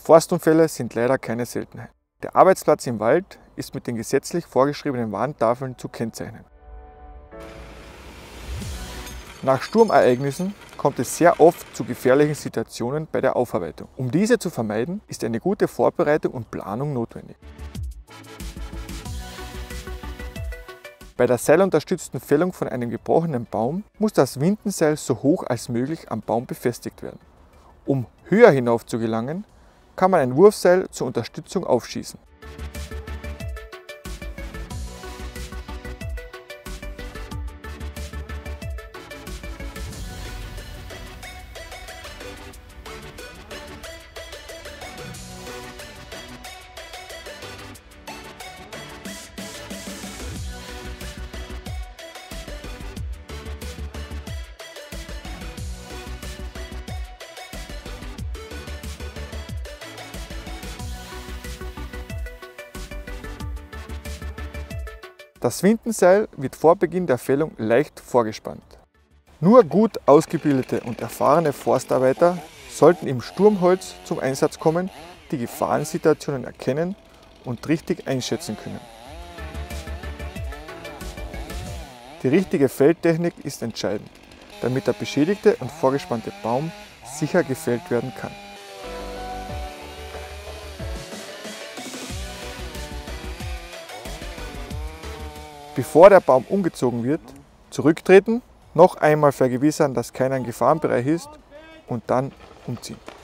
Forstunfälle sind leider keine Seltenheit. Der Arbeitsplatz im Wald ist mit den gesetzlich vorgeschriebenen Warntafeln zu kennzeichnen. Nach Sturmereignissen kommt es sehr oft zu gefährlichen Situationen bei der Aufarbeitung. Um diese zu vermeiden, ist eine gute Vorbereitung und Planung notwendig. Bei der seilunterstützten Fällung von einem gebrochenen Baum muss das Windenseil so hoch als möglich am Baum befestigt werden. Um höher hinauf zu gelangen, kann man ein Wurfseil zur Unterstützung aufschießen. Das Windenseil wird vor Beginn der Fällung leicht vorgespannt. Nur gut ausgebildete und erfahrene Forstarbeiter sollten im Sturmholz zum Einsatz kommen, die Gefahrensituationen erkennen und richtig einschätzen können. Die richtige Fälltechnik ist entscheidend, damit der beschädigte und vorgespannte Baum sicher gefällt werden kann. Bevor der Baum umgezogen wird, zurücktreten, noch einmal vergewissern, dass keiner im Gefahrenbereich ist und dann umziehen.